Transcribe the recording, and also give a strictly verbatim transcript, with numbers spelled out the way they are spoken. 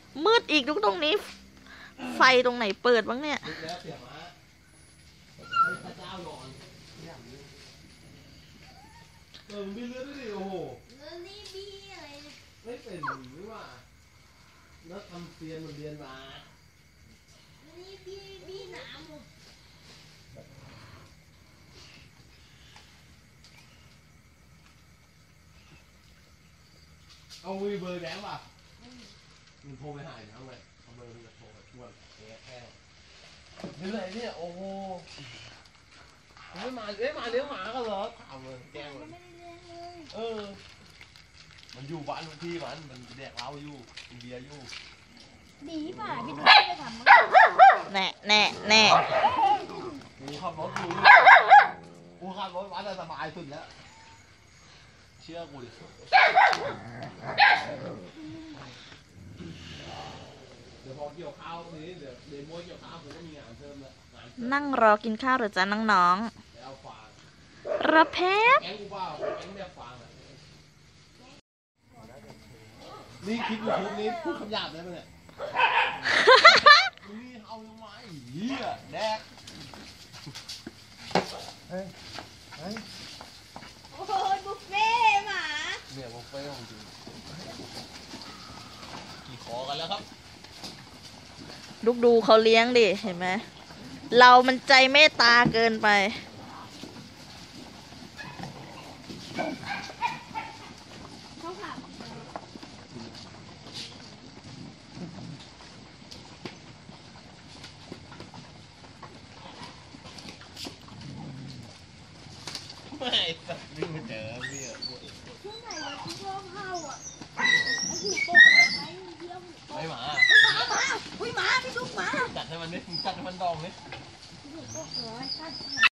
มืดอีกดูตรงนี้ไฟตรงไหนเปิดบ้างเนี่ยเออมีเลือดด้วยดิโอ้โหแล้วนี่บีอะไรเนี่ยไม่เป็นหรือว่าแล้วทำเรียนมันเรียนมาแล้วนี่บีบีหนามหมดเอามือเบอร์แดงป่ะมึงโทรไปหาอีกครั้งเลยเอาเบอร์มึงจะโทรไปชวนแก้แก้เรื่องอะไรเนี่ยโอ้โหไม่มาเอ้ยมาเลี้ยงหมากันเหรอถามเลยแกล้งเลยไม่ได้เลี้ยงเลยเออมันอยู่บ้านบางทีมันมันแดกเหล้าอยู่กินเบียร์อยู่ดีป่ะพี่ต้องไปทำมั้งแน่แน่แน่กูขับรถอยู่กูขับรถวัดสบายสุดแล้วเชื่อกูดิเดี๋ยวพอเกี่ยวข้าวนี้เดี๋ยวเดี๋ยวมวยเกี่ยวข้าวผมก็มีงานเพิ่มแล้วนั่งรอกินข้าวหรือจ้าน้องแล้วฟางๆระแพบแก๊งกูเปล่าแก๊งแม่ฟางอ่ะนี่คลิปยูทูบนี้พูดคำหยาบได้ไหมเนี่ยนี่เอายังไงเหี้ยแดกเฮ้ยเฮ้ยโอ้ยบุฟเฟ่หมาเนี่ยบุฟเฟ่ของจริงขี่คอกันแล้วครับลูกดูเขาเลี้ยงดิเห็นไหมเรามันใจเมตตาเกินไปไม่สัตว์นี่มาเจอพี่อ่ะช่วงไหนวะที่ชอบเข้าอ่ะไอ้หูโป่งไอ้เยี่ยมไม่หมาหมาหมาอุ้ยหมาพี่ลูกหมาจัดให้มันนิดจัดให้มันดองนิดหูโป่งร้อย